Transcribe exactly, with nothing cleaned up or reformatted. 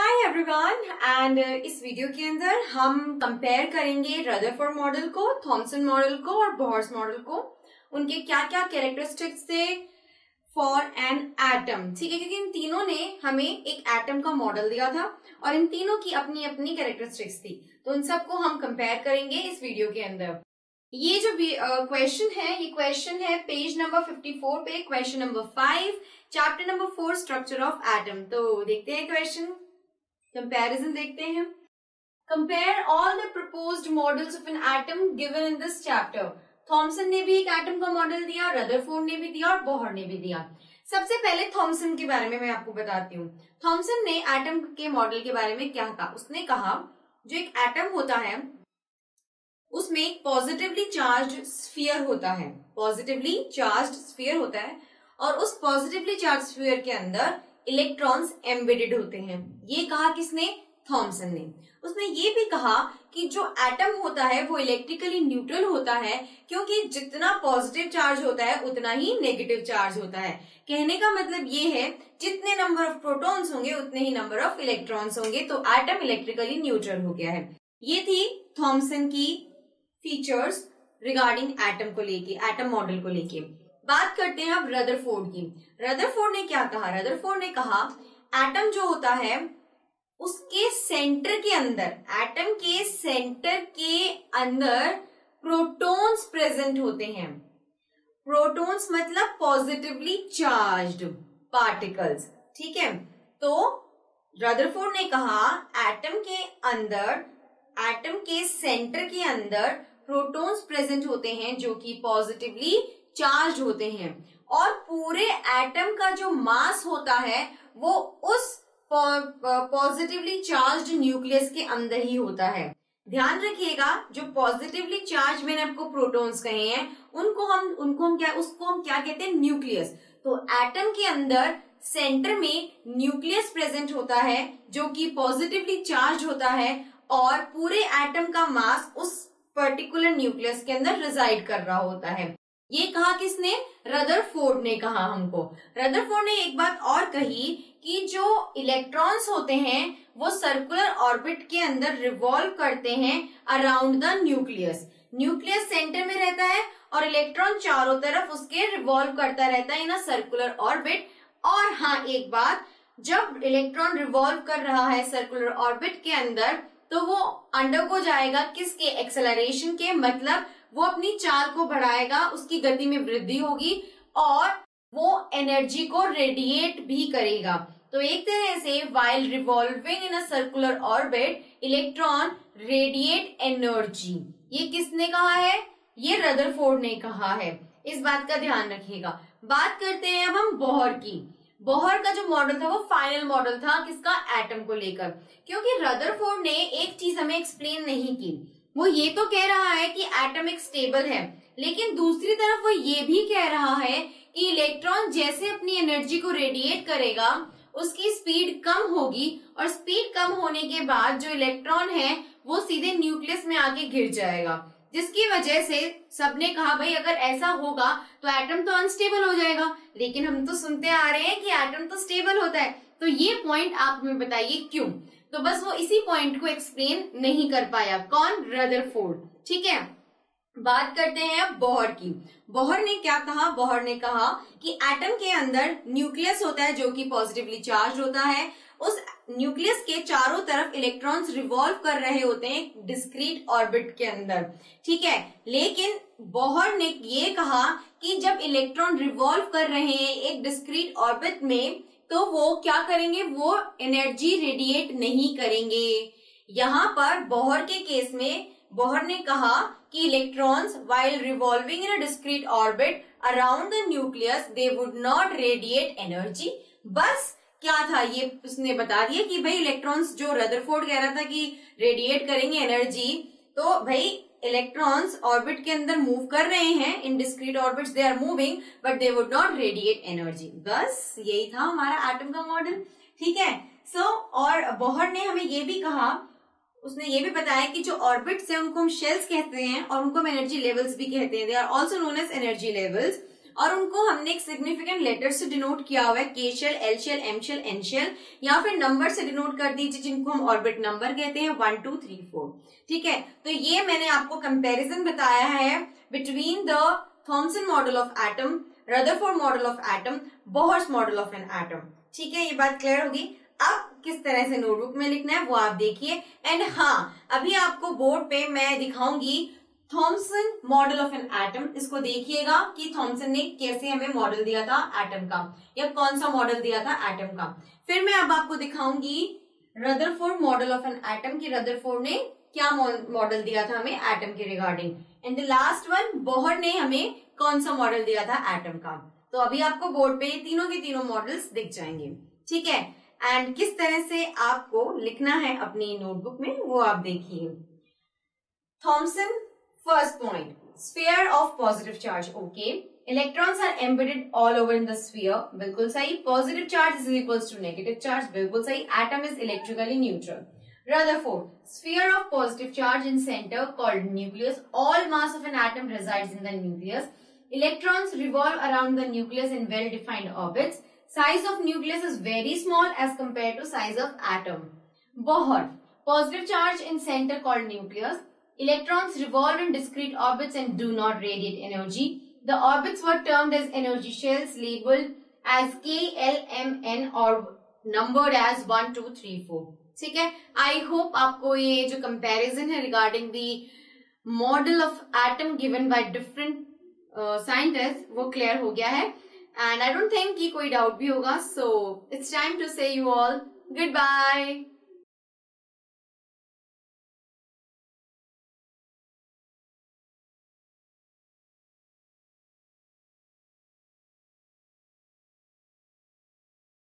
Hi everyone and इस video के अंदर हम कंपेयर करेंगे रदरफोर्ड मॉडल को, थॉमसन मॉडल को और बोहर्स मॉडल को। उनके क्या क्या कैरेक्टरिस्टिक्स थे फॉर एन एटम, ठीक है, क्योंकि इन तीनों ने हमें एक एटम का मॉडल दिया था और इन तीनों की अपनी अपनी कैरेक्टरिस्टिक्स थी, तो उन सबको हम कंपेयर करेंगे इस वीडियो के अंदर। ये जो क्वेश्चन uh, है, ये क्वेश्चन है पेज नंबर फिफ्टी फोर पे, question number five, chapter number four, structure of atom. तो देखते हैं क्वेश्चन, कंपैरिजन देखते हैं। Compare all the proposed models of an atom given in this chapter. Thomson ने भी एक एटम का मॉडल दिया, रदरफोर्ड ने भी दिया और बोहर ने भी दिया। सबसे पहले थॉमसन के बारे में मैं आपको बताती हूँ। थॉमसन ने एटम के मॉडल के बारे में क्या कहा? उसने कहा जो एक एटम होता है उसमें एक पॉजिटिवली चार्ज्ड स्फीयर होता है, पॉजिटिवली चार्ज्ड स्फीयर होता है और उस पॉजिटिवली चार्ज्ड स्फीयर के अंदर इलेक्ट्रॉन्स एम्बेडेड होते हैं। ये कहा किसने? थॉमसन ने। उसने ये भी कहा कि जो एटम होता है वो इलेक्ट्रिकली न्यूट्रल होता है, क्योंकि जितना पॉजिटिव चार्ज होता है उतना ही नेगेटिव चार्ज होता है। कहने का मतलब ये है जितने नंबर ऑफ प्रोटॉन्स होंगे उतने ही नंबर ऑफ इलेक्ट्रॉन्स होंगे, तो एटम इलेक्ट्रिकली न्यूट्रल हो गया है। ये थी थॉमसन की फीचर्स रिगार्डिंग एटम को लेके, एटम मॉडल को लेके। बात करते हैं अब रदरफोर्ड की। रदरफोर्ड ने क्या कहा? रदरफोर्ड ने कहा एटम जो होता है उसके सेंटर के अंदर, एटम के सेंटर के अंदर प्रोटॉन्स प्रेजेंट होते हैं। प्रोटॉन्स मतलब पॉजिटिवली चार्ज्ड पार्टिकल्स, ठीक है। तो रदरफोर्ड ने कहा एटम के अंदर, एटम के सेंटर के अंदर प्रोटॉन्स प्रेजेंट होते हैं जो कि पॉजिटिवली चार्ज होते हैं और पूरे एटम का जो मास होता है वो उस पॉजिटिवली चार्ज्ड न्यूक्लियस के अंदर ही होता है। ध्यान रखिएगा, जो पॉजिटिवली चार्ज मैंने आपको प्रोटॉन्स कहे हैं उनको हम उनको हम क्या उसको हम क्या कहते हैं? न्यूक्लियस। तो एटम के अंदर सेंटर में न्यूक्लियस प्रेजेंट होता है जो कि पॉजिटिवली चार्ज होता है और पूरे एटम का मास उस पर्टिकुलर न्यूक्लियस के अंदर रिजाइड कर रहा होता है। ये कहा किसने? रदरफोर्ड ने कहा हमको। रदरफोर्ड ने एक बात और कही कि जो इलेक्ट्रॉन्स होते हैं वो सर्कुलर ऑर्बिट के अंदर रिवॉल्व करते हैं around the nucleus. Nucleus centre में रहता है और इलेक्ट्रॉन चारों तरफ उसके रिवॉल्व करता रहता है इन अ सर्कुलर ऑर्बिट। और हाँ, एक बात, जब इलेक्ट्रॉन रिवॉल्व कर रहा है सर्कुलर ऑर्बिट के अंदर तो वो अंडरगो जाएगा किसके? एक्सेलरेशन के, मतलब वो अपनी चाल को बढ़ाएगा, उसकी गति में वृद्धि होगी और वो एनर्जी को रेडिएट भी करेगा। तो एक तरह से while revolving in a circular orbit electron radiate energy. ये किसने कहा है? ये रदरफोर्ड ने कहा है। इस बात का ध्यान रखिएगा। बात करते हैं अब हम बोहर की। बोहर का जो मॉडल था वो फाइनल मॉडल था किसका? एटम को लेकर, क्योंकि रदरफोर्ड ने एक चीज हमें एक्सप्लेन नहीं की। वो ये तो कह रहा है कि एटम एक स्टेबल है, लेकिन दूसरी तरफ वो ये भी कह रहा है कि इलेक्ट्रॉन जैसे अपनी एनर्जी को रेडिएट करेगा उसकी स्पीड कम होगी और स्पीड कम होने के बाद जो इलेक्ट्रॉन है वो सीधे न्यूक्लियस में आके गिर जाएगा, जिसकी वजह से सबने कहा भाई अगर ऐसा होगा तो एटम तो अनस्टेबल हो जाएगा। लेकिन हम तो सुनते आ रहे हैं कि एटम तो स्टेबल होता है। तो ये पॉइंट आप हमें बताइए क्यों? तो बस वो इसी पॉइंट को एक्सप्लेन नहीं कर पाया। कौन? रदरफोर्ड, ठीक है। बात करते हैं अब बोहर की। बोहर ने क्या कहा? बोहर ने कहा कि एटम के अंदर न्यूक्लियस होता है जो कि पॉजिटिवली चार्ज होता है। उस न्यूक्लियस के चारों तरफ इलेक्ट्रॉन्स रिवॉल्व कर रहे होते हैं डिस्क्रीट ऑर्बिट के अंदर, ठीक है। लेकिन बोहर ने ये कहा कि जब इलेक्ट्रॉन रिवॉल्व कर रहे हैं एक डिस्क्रीट ऑर्बिट में तो वो क्या करेंगे? वो एनर्जी रेडिएट नहीं करेंगे। यहाँ पर बोहर के केस में बोहर ने कहा कि electrons while revolving in a discrete orbit around the nucleus they would not radiate energy। बस क्या था ये उसने बता दिया कि भाई इलेक्ट्रॉन्स, जो रदरफोर्ड कह रहा था कि रेडिएट करेंगे एनर्जी, तो भाई इलेक्ट्रॉन्स ऑर्बिट के अंदर मूव कर रहे हैं, in discrete orbits they are moving but they would not radiate energy. बस यही था हमारा एटम का मॉडल, ठीक है। सो so, और बोहर ने हमें ये भी कहा, उसने ये भी बताया कि जो ऑर्बिट्स हैं उनको हम शेल्स कहते हैं और उनको हम एनर्जी लेवल्स भी कहते हैं। They are also known as energy levels. और उनको हमने एक सिग्निफिकेंट लेटर से डिनोट किया हुआ है, K shell, L shell, M shell, N shell, या फिर नंबर से डिनोट कर दीजिए जिनको हम ऑर्बिट नंबर कहते हैं, वन टू थ्री फोर। ठीक है, तो ये मैंने आपको कंपैरिजन बताया है between the Thomson model of atom, Rutherford model of atom, Bohr's model of an atom. ठीक है, ये बात क्लियर होगी। अब किस तरह से नोटबुक में लिखना है वो आप देखिए। एंड हाँ, अभी आपको बोर्ड पे मैं दिखाऊंगी Thomson model of an atom. इसको देखिएगा कि थॉमसन ने कैसे हमें मॉडल दिया था एटम का, या कौन सा मॉडल दिया था एटम का। फिर मैं अब आपको दिखाऊंगी Rutherford model of an atom की रदरफोर्ड ने क्या मॉडल दिया था हमें एटम के regarding. And the last one, Bohr ने हमें कौन सा मॉडल दिया था एटम का। तो अभी आपको बोर्ड पे तीनों के तीनों मॉडल्स दिख जाएंगे। ठीक है, एंड किस तरह से आपको लिखना है अपनी नोटबुक में वो आप देखिए। Thomson first point, sphere of positive charge. Okay, electrons are embedded all over in the sphere, बिल्कुल सही। Positive charge is equals to negative charge, बिल्कुल सही। Atom is electrically neutral. Rutherford, sphere of positive charge in center called nucleus. All mass of an atom resides in the nucleus. Electrons revolve around the nucleus in well-defined orbits. Size of nucleus is very small as compared to size of atom. Bohr, positive charge in center called nucleus. Electrons revolve in discrete orbits and do not radiate energy. The orbits were termed as energy shells, labeled as K, L, M, N or numbered as one, two, three, four. ठीक है, I hope आपको ये जो comparison है regarding the model of atom given by different scientist वो clear हो गया है। एंड आई डोंट थिंक कि कोई डाउट भी होगा। So it's time to say you all good bye.